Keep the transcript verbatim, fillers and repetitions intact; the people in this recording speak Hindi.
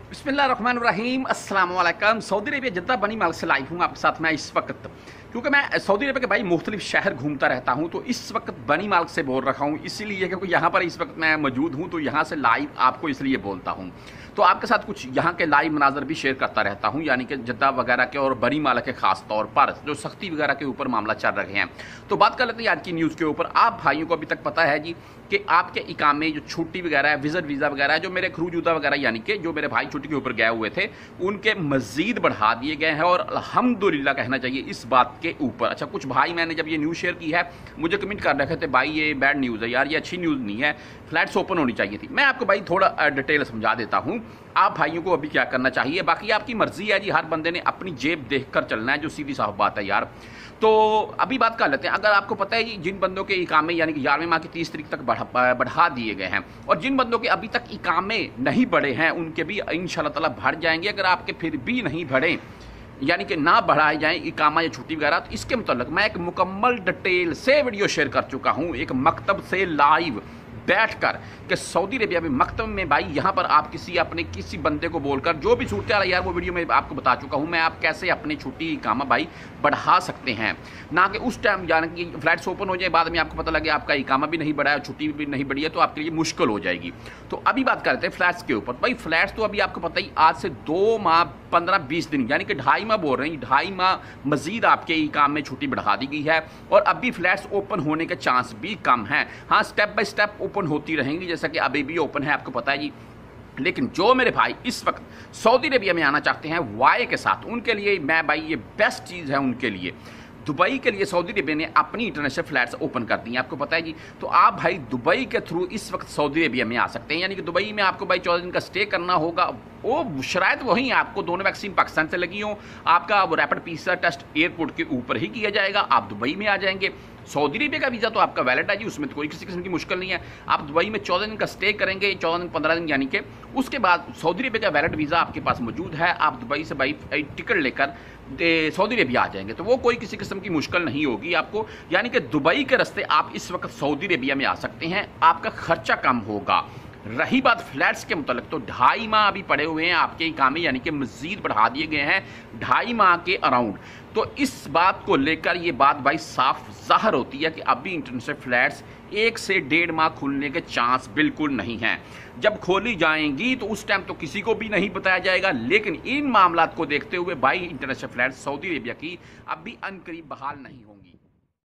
बिस्मिल्लाहिर्रहमानिर्रहीम अस्सलाम वालेकुम। सऊदी अरेबिया जद्दा बनी माल से लाइव हूँ आपके साथ मैं इस वक्त, क्योंकि मैं सऊदी अरेबिया के भाई मुख्तलिफ शहर घूमता रहता हूँ, तो इस वक्त बनी माल से बोल रखा हूँ इसीलिए क्योंकि यहाँ पर इस वक्त मैं मौजूद हूँ, तो यहाँ से लाइव आपको इसलिए बोलता हूँ। तो आपके साथ कुछ यहाँ के लाइव मनाजर भी शेयर करता रहता हूँ, यानी कि जद्दा वगैरह के और बनी माल के खास तौर पर जो सख्ती वगैरह के ऊपर मामला चल रहे हैं। तो बात कर लेते हैं आज की न्यूज़ के ऊपर। आप भाइयों को अभी तक पता है जी कि आपके इकामे जो छुट्टी वगैरह है, विजिट वीज़ा वगैरह है, जो मेरे खरूजूदा वगैरह यानी कि जो मेरे भाई छुट्टी के ऊपर गए हुए थे, उनके मज़ीद बढ़ा दिए गए हैं और अल्हम्दुलिल्लाह कहना चाहिए इस बात के ऊपर। अच्छा, कुछ भाई मैंने जब ये न्यूज़ शेयर की है मुझे कमेंट कर रखे थे, भाई ये बैड न्यूज़ है यार, ये अच्छी न्यूज़ नहीं है, फ्लैट्स ओपन होनी चाहिए थी। मैं आपको भाई थोड़ा डिटेल समझा देता हूँ आप भाइयों को अभी क्या करना चाहिए। बाकी आपकी मर्जी है जी, हर बंदे ने अपनी जेब देख कर चलना है, जो सीधी साफ बात है यार। तो अभी बात कर लेते हैं। अगर आपको पता है जी जिन बंदों के इकामे यानी कि ग्यारहवें माह की तीस तारीख तक बढ़ा बढ़ा दिए गए हैं और जिन बंदों के अभी तक इकामे नहीं बढ़े हैं उनके भी इंशाल्लाह ताला बढ़ जाएंगे। अगर आपके फिर भी नहीं बढ़े यानी कि ना बढ़ाए जाएं इकामा या छुट्टी वगैरह, तो इसके मतलब मैं एक मुकम्मल डिटेल से वीडियो शेयर कर चुका हूँ, एक मकतब से लाइव बैठ कर कि सऊदी अरेबिया में मकतब में भाई यहाँ पर आप किसी अपने किसी बंदे को बोलकर जो भी छूटते आ रहा है यार, वो वीडियो में आपको बता चुका हूँ मैं, आप कैसे अपनी छुट्टी इकामा भाई बढ़ा सकते हैं। ना कि उस टाइम यानी कि फ्लैट्स ओपन हो जाए बाद में आपको पता लगे आपका इकामा भी नहीं बढ़ा है, छुट्टी भी नहीं बढ़ी है, तो आपके लिए मुश्किल हो जाएगी। तो अभी बात करते हैं फ्लैट्स के ऊपर। भाई फ्लैट्स तो अभी आपको पता ही आज से दो माह पंद्रह बीस दिन यानी कि ढाई माह बोल रहे हैं, ढाई माह मजीद आपके इकाम में छुट्टी बढ़ा दी गई है और अभी फ्लैट्स ओपन होने के चांस भी कम हैं। हाँ, स्टेप बाय स्टेप ओपन होती रहेंगी, जैसा कि अभी भी ओपन है आपको पता है जी। लेकिन जो मेरे भाई इस वक्त सऊदी अरेबिया में आना चाहते हैं वाई के साथ, उनके लिए मैं भाई ये बेस्ट चीज़ है उनके लिए। दुबई के लिए सऊदी अरेबिया ने अपनी इंटरनेशनल फ्लाइट्स ओपन कर दी हैं, आपको पता है जी। तो आप भाई दुबई के थ्रू इस वक्त सऊदी अरेबिया में आ सकते हैं, यानी कि दुबई में आपको भाई चौदह दिन का स्टे करना होगा। वो शरायत वहीं आपको दोनों वैक्सीन पाकिस्तान से लगी हो, आपका वो रैपिड पीसीआर टेस्ट एयरपोर्ट के ऊपर ही किया जाएगा, आप दुबई में आ जाएंगे। सऊदी अरेबिया का वीज़ा तो आपका वैलिड है जी, उसमें तो कोई किसी किस्म की मुश्किल नहीं है। आप दुबई में चौदह दिन का स्टे करेंगे, चौदह दिन पंद्रह दिन यानी कि उसके बाद सऊदी अरेबिया का वैलिड वीज़ा आपके पास मौजूद है, आप दुबई से भाई टिकट लेकर सऊदी अरेबिया आ जाएंगे, तो वो कोई किसी किस्म की मुश्किल नहीं होगी आपको। यानी कि दुबई के रास्ते आप इस वक्त सऊदी अरेबिया में आ सकते हैं, आपका खर्चा कम होगा। रही बात फ्लैट्स के मुतालिक, तो ढाई माह अभी पड़े हुए हैं आपके इकामे, यानी कि मज़ीद बढ़ा दिए गए हैं ढाई माह के अराउंड। तो इस बात को लेकर ये बात भाई साफ ज़ाहिर होती है कि अभी इंटरनेशनल फ्लैट्स एक से डेढ़ माह खुलने के चांस बिल्कुल नहीं हैं। जब खोली जाएंगी तो उस टाइम तो किसी को भी नहीं बताया जाएगा, लेकिन इन मामलात को देखते हुए भाई इंटरनेशनल फ्लैट्स सऊदी अरेबिया की अब भी अनकरीब बहाल नहीं होंगी।